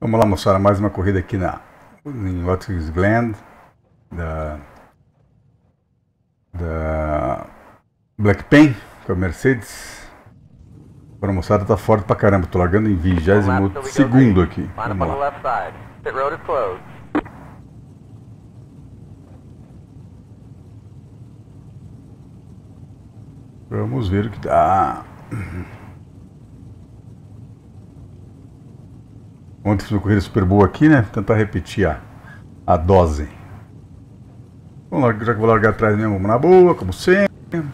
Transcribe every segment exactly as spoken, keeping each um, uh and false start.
Vamos lá, moçada, mais uma corrida aqui na, em Watkins Glen, da, da Black Pen, com a Mercedes. Agora a moçada tá forte pra caramba, tô largando em vigésimo segundo aqui. Vamos lá. Vamos ver o que dá. Ontem fiz uma corrida super boa aqui, né? Vou tentar repetir a, a dose. Vamos lá, já que vou largar atrás mesmo, vamos na boa, como sempre.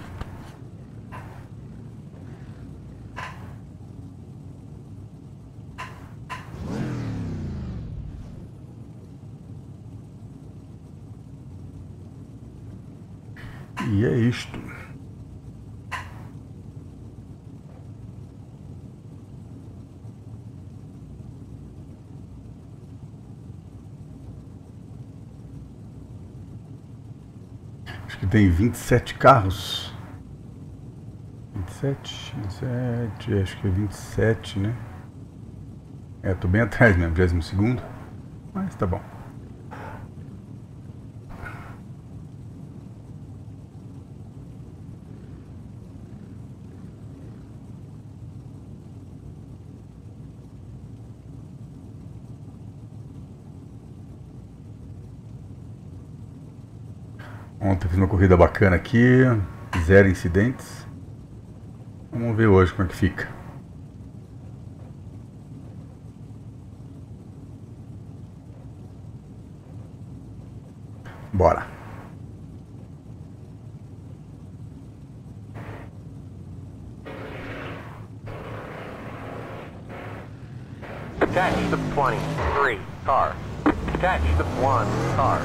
E é isto. Acho que tem vinte e sete carros. vinte e sete, vinte e sete, acho que é vinte e sete, né? É, tô bem atrás mesmo, vigésimo segundo. Mas tá bom. Ontem fiz uma corrida bacana aqui, zero incidentes. Vamos ver hoje como é que fica. Bora. Catch the twenty-three car. Catch the one car.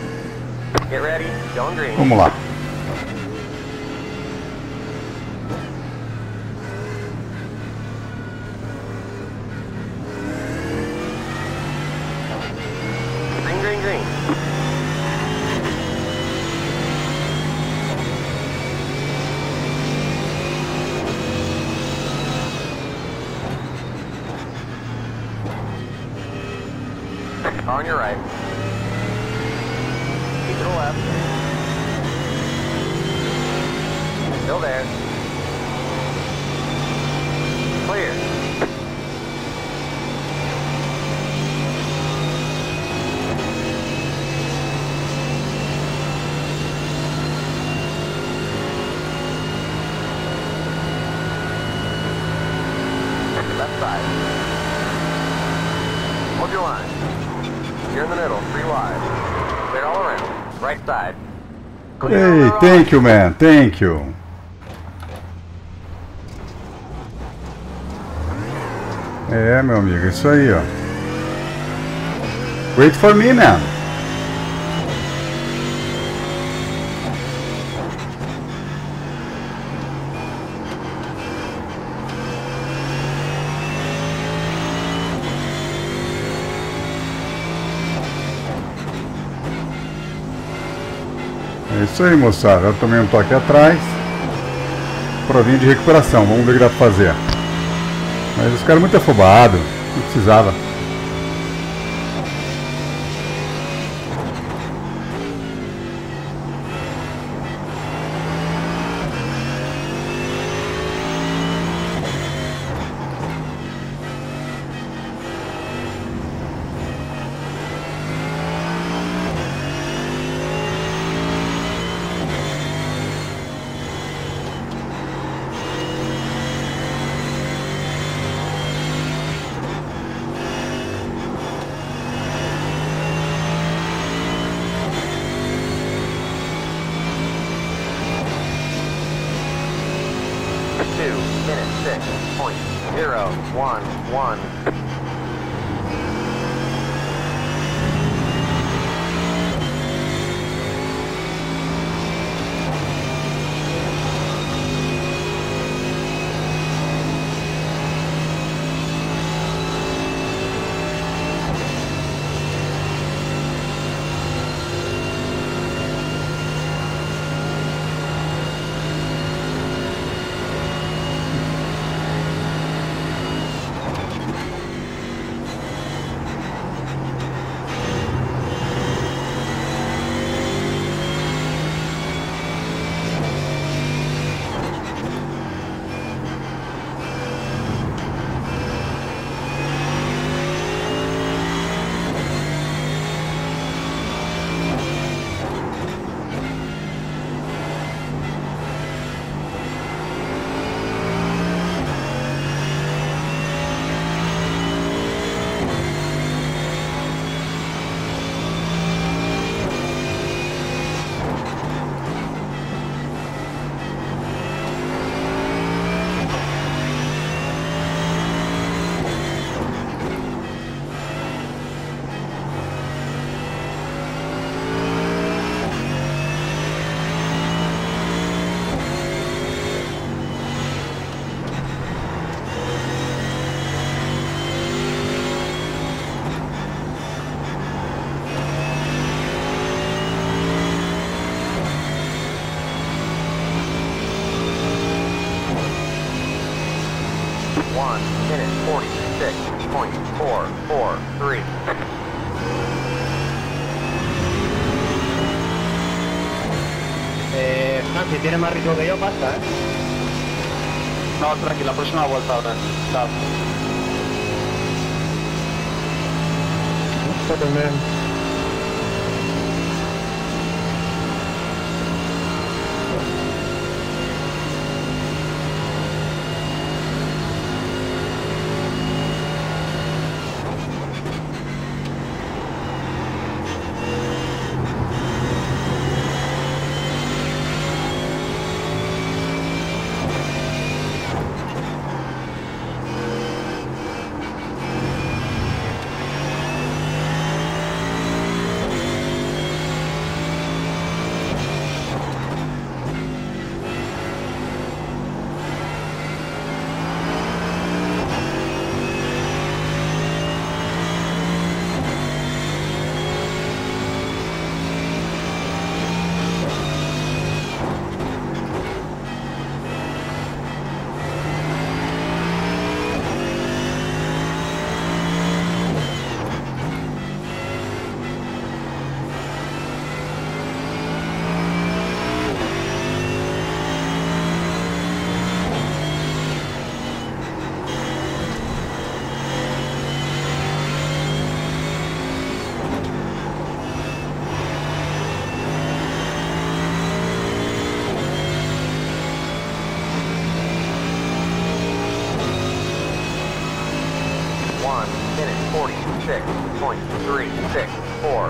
Vamos lá. on your right. Keep to the left. Still there. Clear. Left side. Hold your line. You're in the middle, three wide. Clear all around. Right side. Hey, thank you, man. Thank you. É, meu amigo, isso aí, ó. Wait for me, man. É isso aí, moçada. Eu tomei um toque atrás. Provinha de recuperação. Vamos ver o que dá pra fazer. Mas os caras muito afobados. Não precisava. two minutes six point zero one one. one minute forty-six point four four three. Eh, Fran, si tienes más ritmo que yo, pasa, ¿eh? No, tranquila, la próxima vuelta ahora. Chao. También. six point three six four.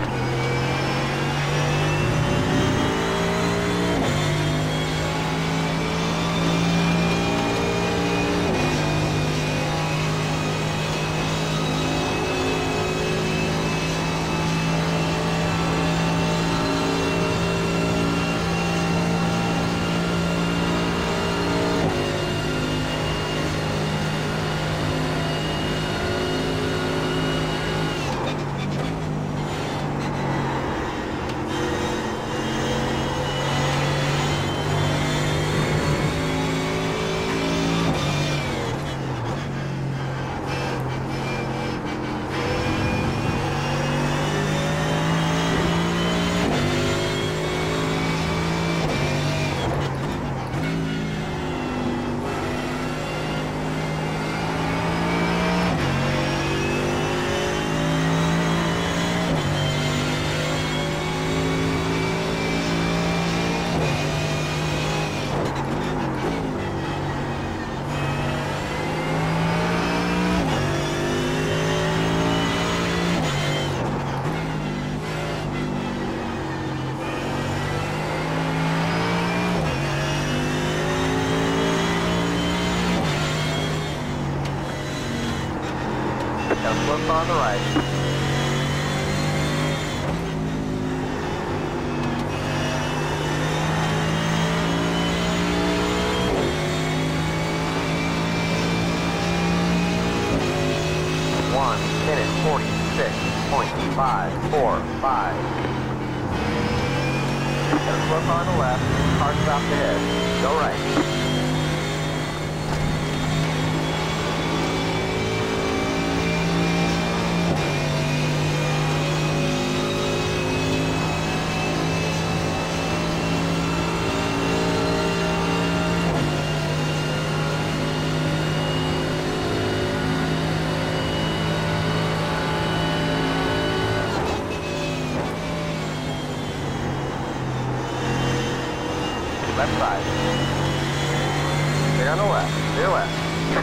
Look on the right. One minute forty-six point five four five. Just look on the left. Car stopped ahead. Go right. Left side. Stay on the left. Stay left.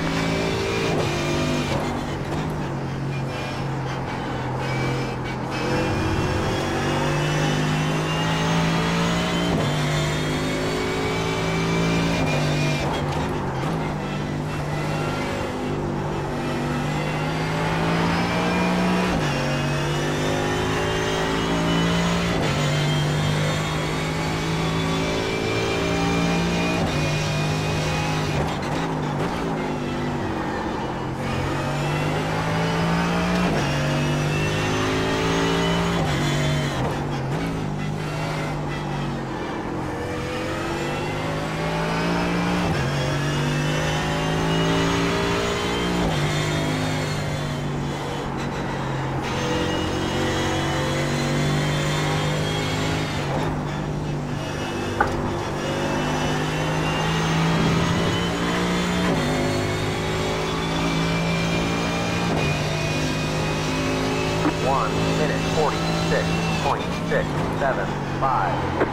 One minute forty-six point six seven five.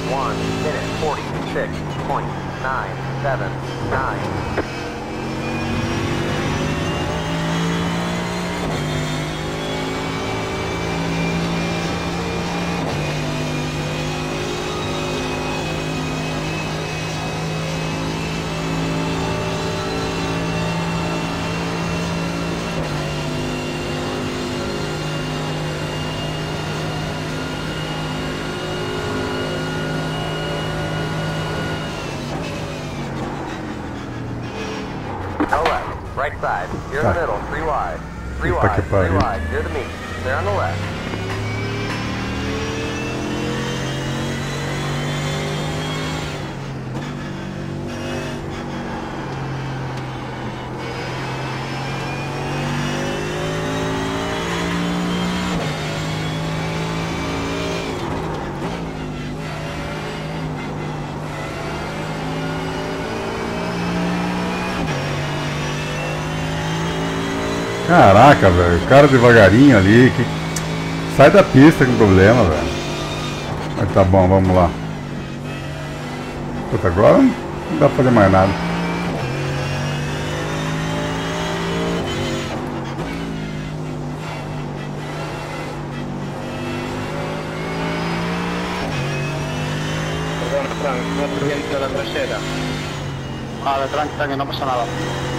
one minute forty-six point nine seven nine. No left, right side, you're in the middle, three wide. Three Puta que wide, three pariu. wide, you're the meat. They're on the left. Caraca, velho. O cara devagarinho ali. Que... Sai da pista com problema, velho. Mas tá bom, vamos lá. Puta, agora não dá pra fazer mais nada. Perdona, Frank, no te viento la trasera. Vale, tranqui, tranqui, no pasa nada.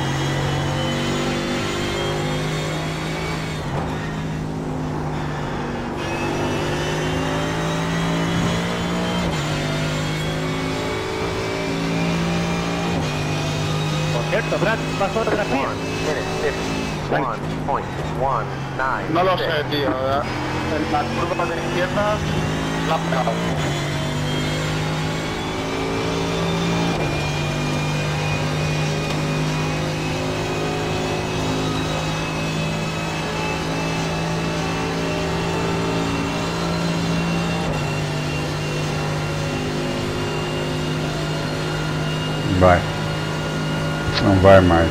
Por cierto, Brad, pasó otra vez. one minute fifty-one point one nine. No lo sé, tío. En la curva de izquierda la ha pegado. Vai. Não vai mais.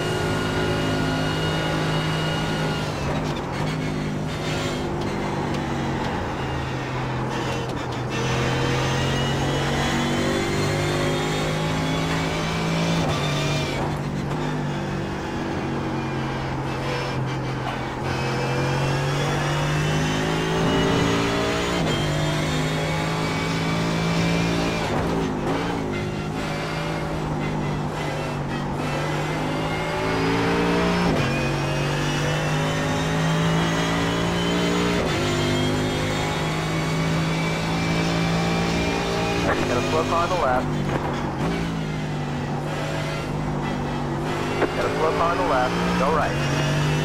Got a slow car on the left. Got a slow car on the left. Go right.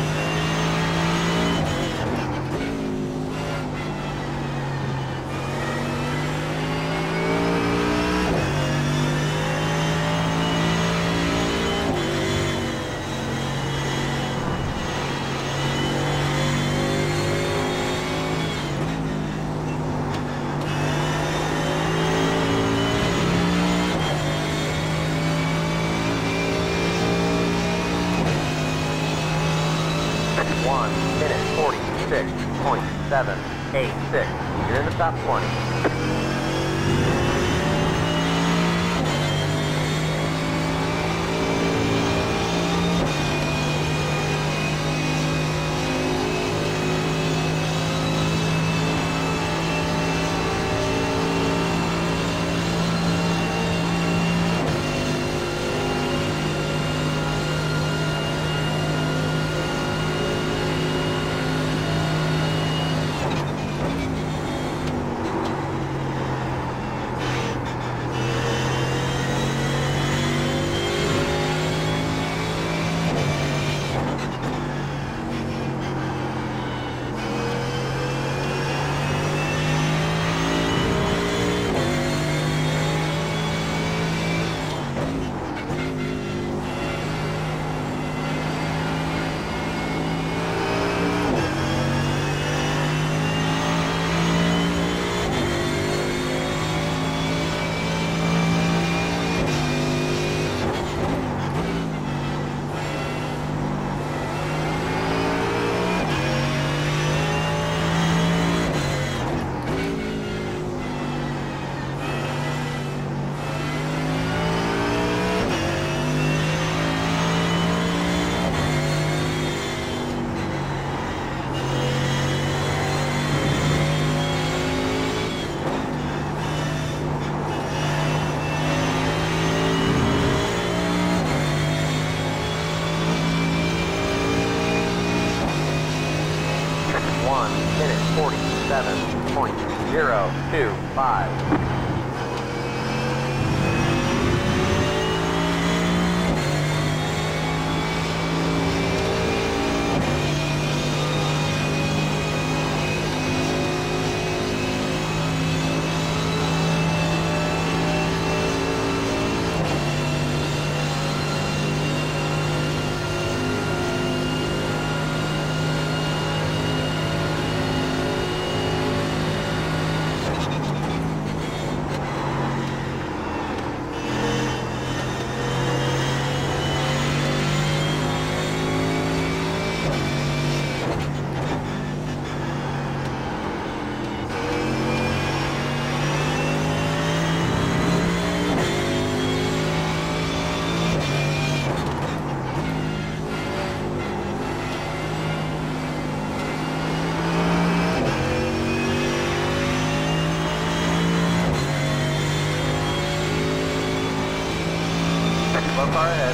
one minute forty-six point seven eight six. You're in the top twenty. five. One car ahead.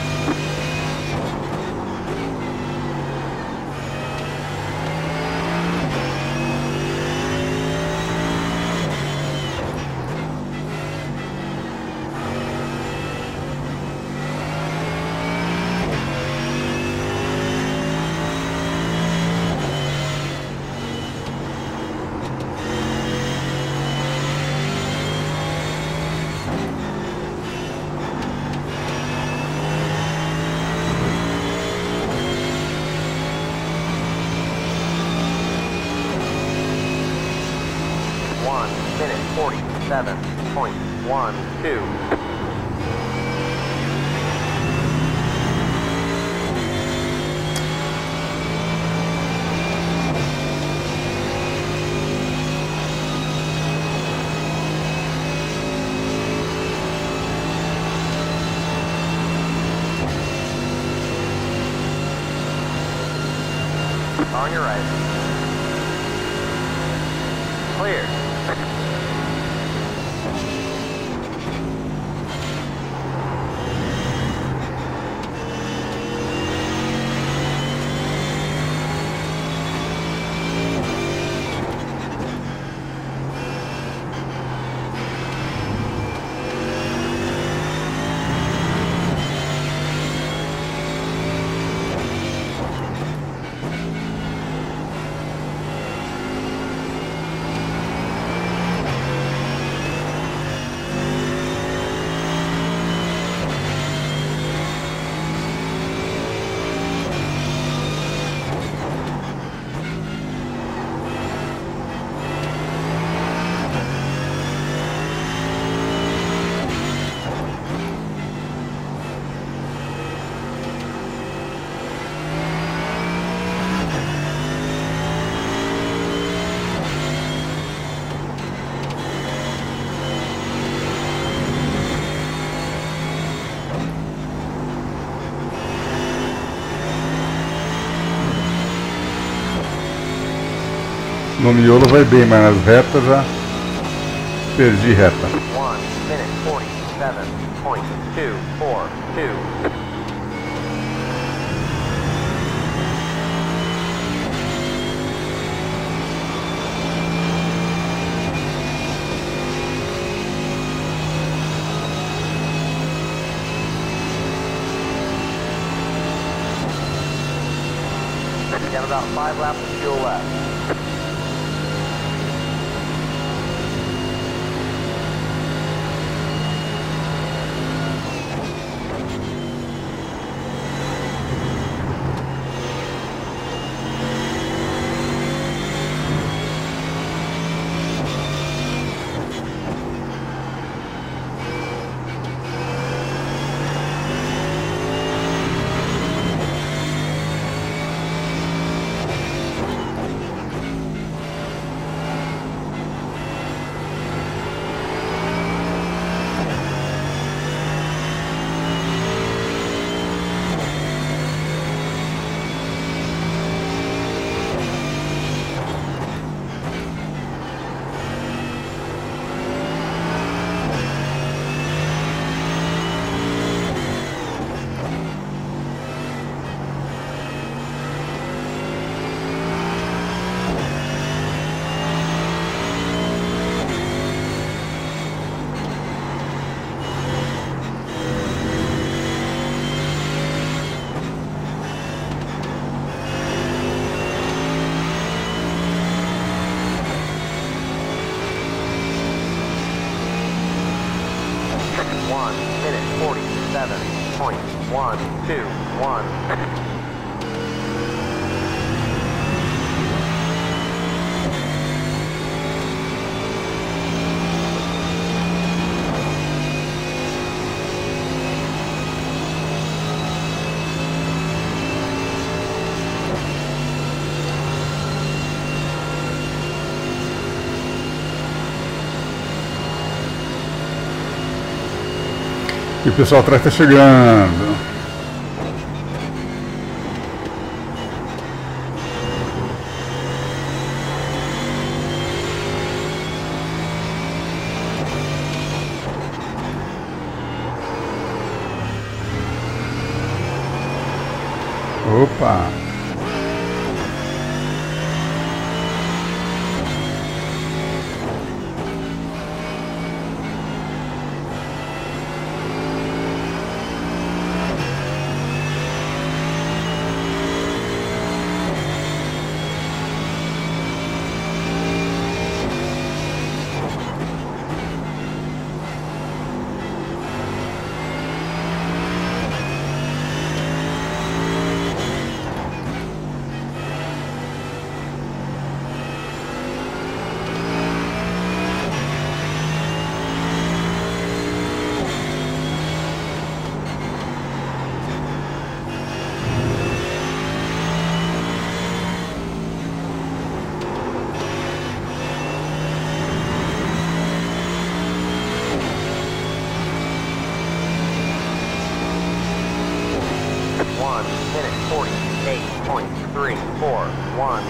One minute forty-seven point one two. On your right. Clear. No miolo vai bem, mas nas retas já perdi reta. One minute forty-seven point two four two. You have about five laps of fuel left. one minute forty-seven point one two one. E o pessoal atrás está chegando. Opa! one minute forty-eight point three four one.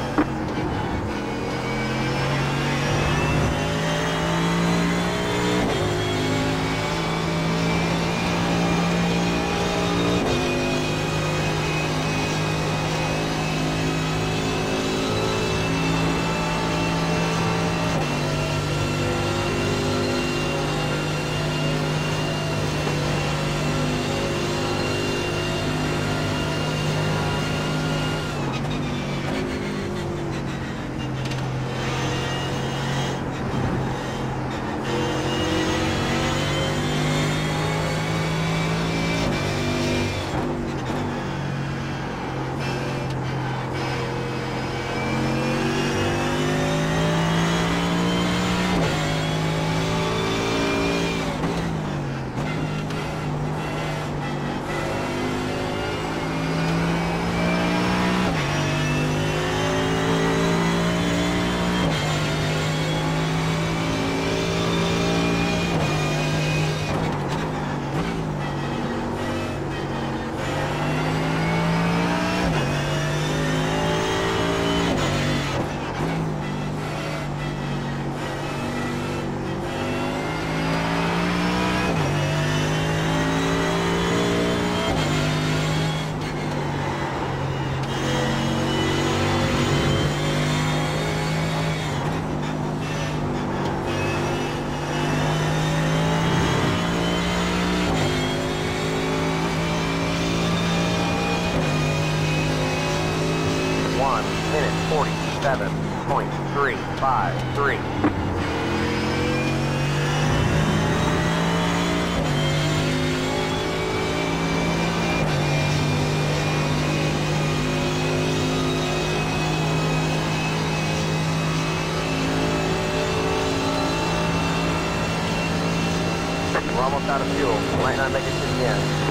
one minute forty-seven point three five three. We're almost out of fuel. We might not make it to the end.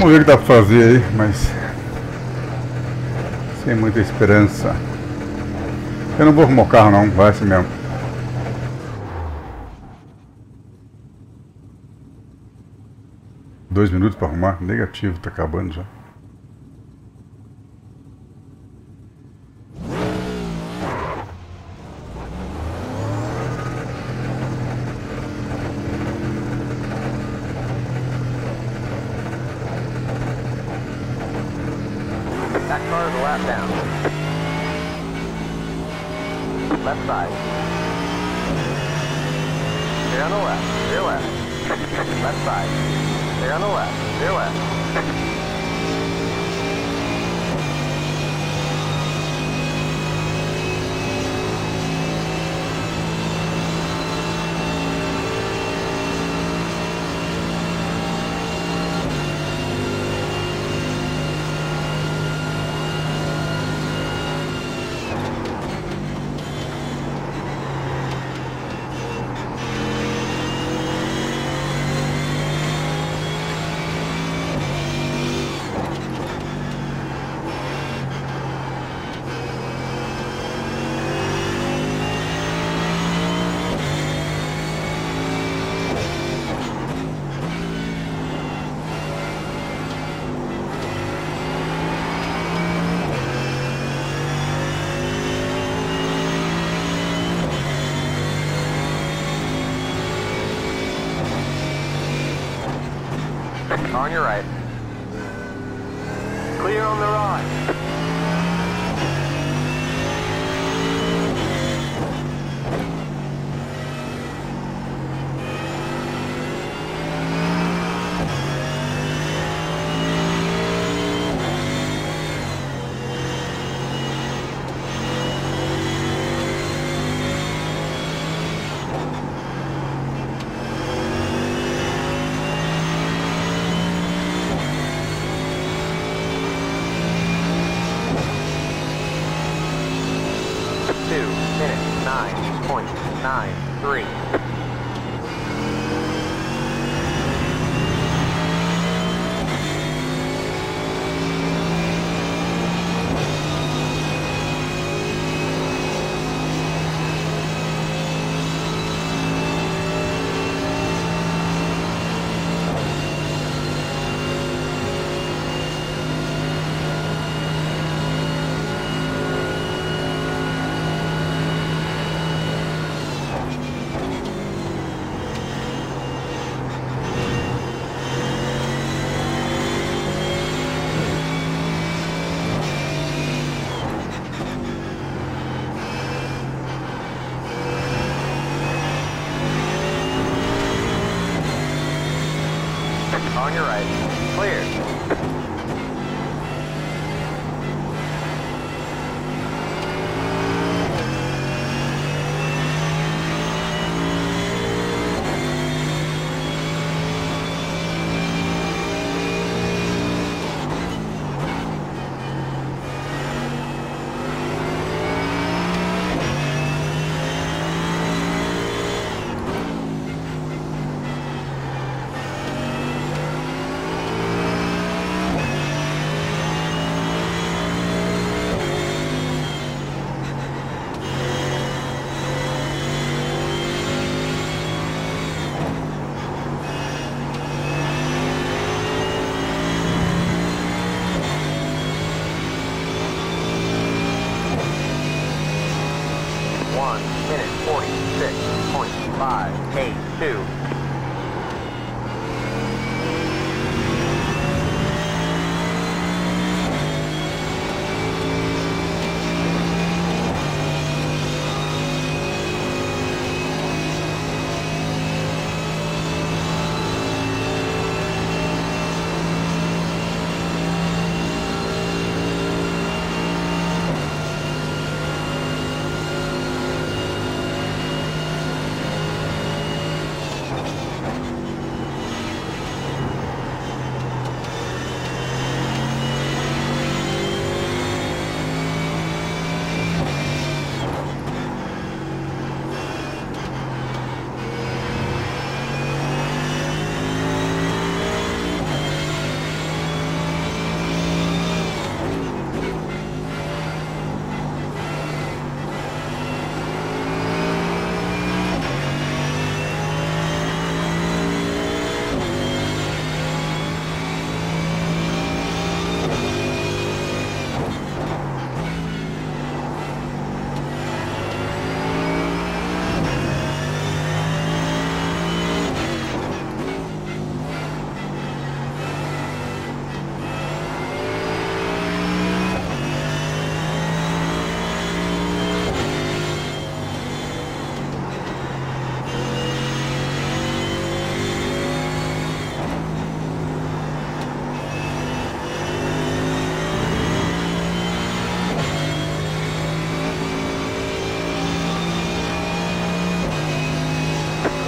Vamos ver o que dá pra fazer aí, mas sem muita esperança. Eu não vou arrumar o carro não, vai assim mesmo. Dois minutos para arrumar? Negativo, tá acabando já. That car is a lap down. Left side. Clear on the left. Clear left. Left side. Clear on the left. Clear left. On your right. Clear on the right. Two minutes, nine point nine three. On your right. Clear. One minute forty-six point five eight two.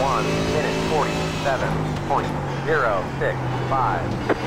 one minute forty-seven point zero six five.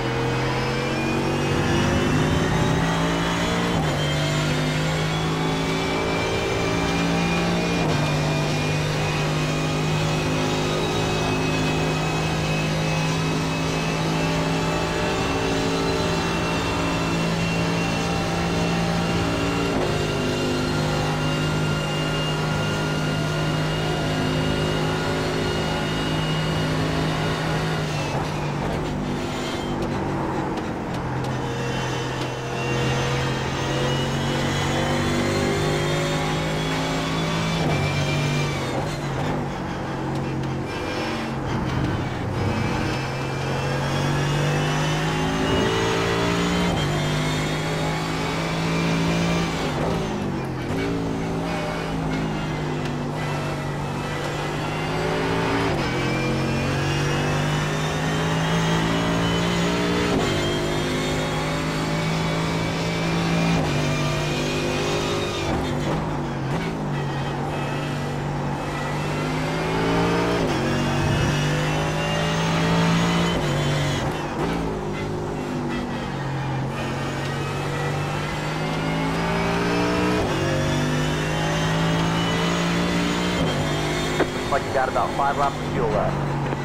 Like you got about five laps of fuel left.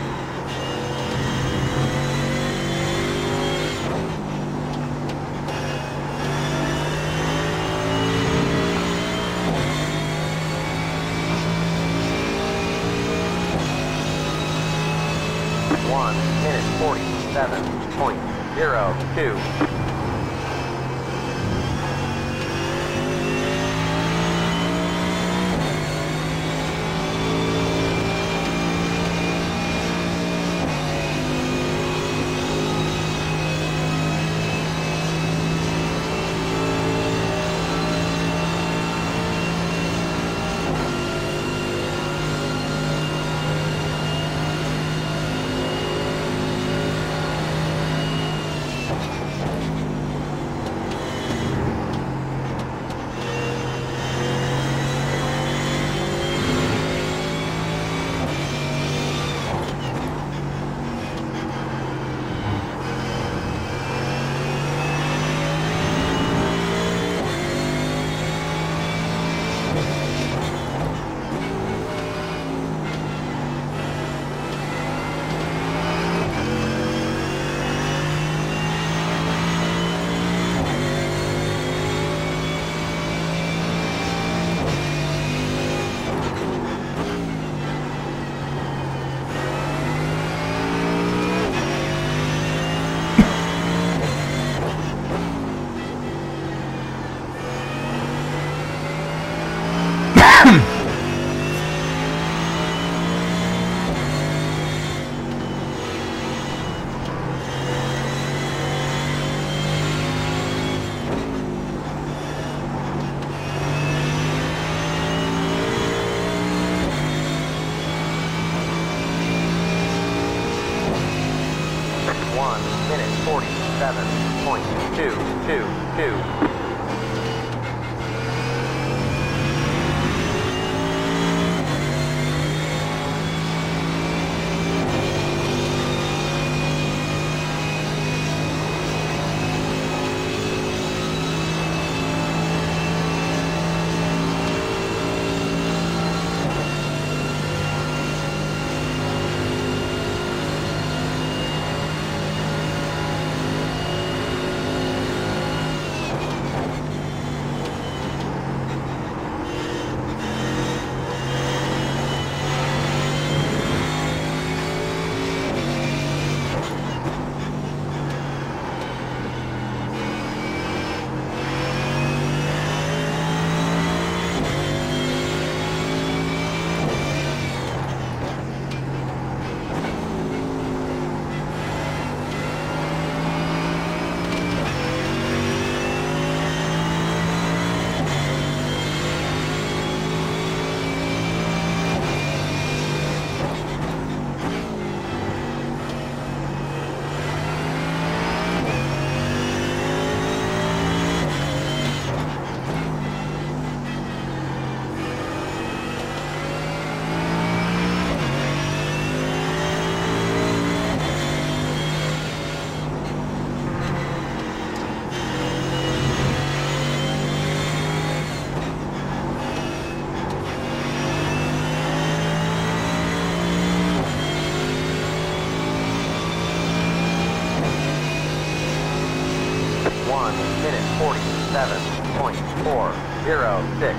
One minute forty-seven point zero two. One minute forty-seven point two two two. forty-seven point four zero six.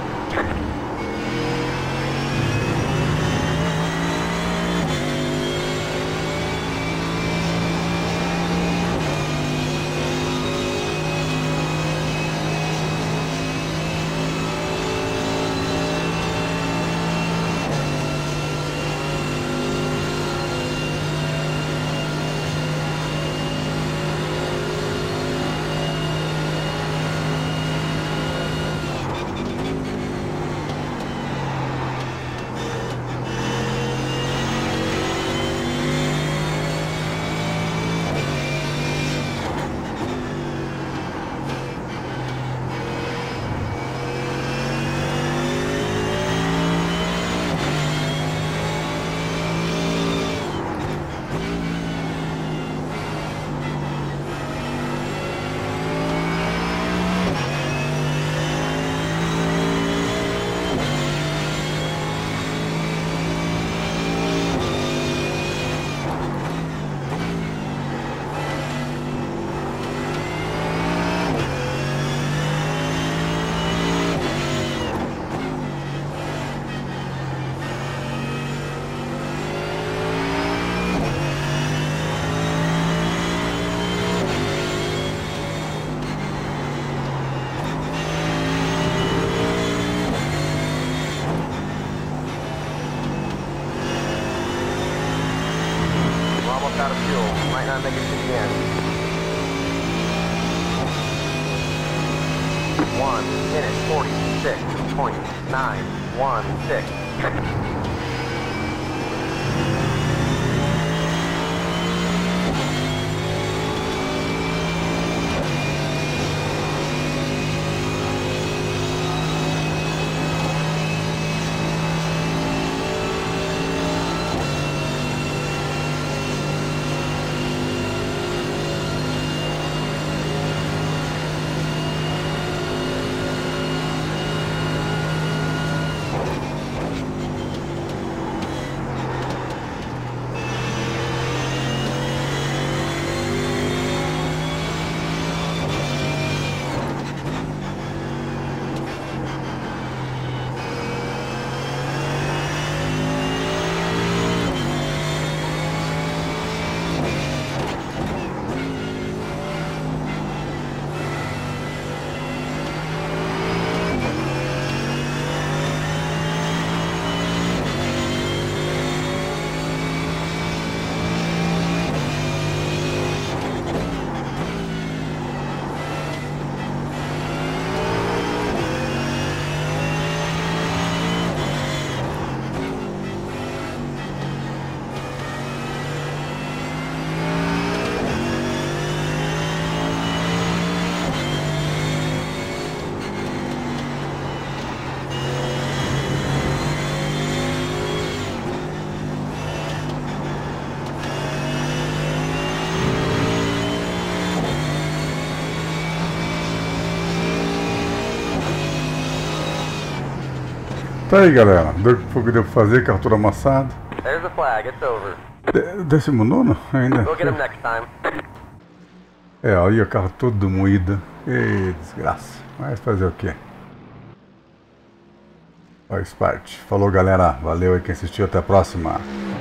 Out of fuel. Might not make it to the end. One minute forty-six point nine one six. Tá aí, galera. Deu o que deu pra fazer, carro todo amassado. There's the flag, it's over. De décimo nono ainda? We'll get him next time. É, aí o carro todo moído. Ê, desgraça. Mas fazer o quê? Faz parte. Falou, galera. Valeu aí quem assistiu. Até a próxima.